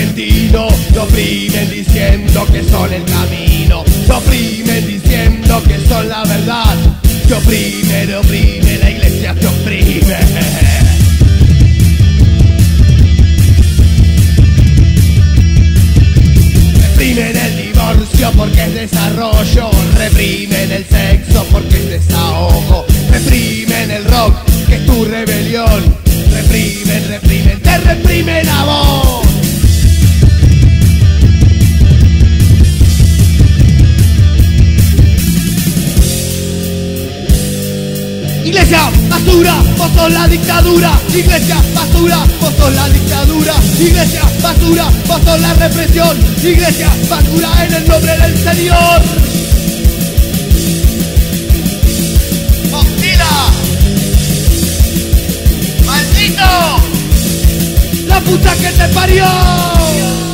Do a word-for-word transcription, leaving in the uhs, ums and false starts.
argentino. Te oprimen diciendo que son el camino. Te oprimen diciendo que son la verdad. Te oprime, te oprime, la iglesia te oprime. Reprimen el divorcio porque es desarrollo. Reprimen el sexo porque es desahogo. Reprimen el rock que es tu rebelión. Reprimen, reprimen, te reprimen a vos. Iglesia, basura, vos sos la dictadura. Iglesia, basura, vos sos la dictadura. Iglesia, basura, vos sos la represión. Iglesia, basura en el nombre del Señor. ¡Hostila! ¡Maldito! ¡La puta que te parió!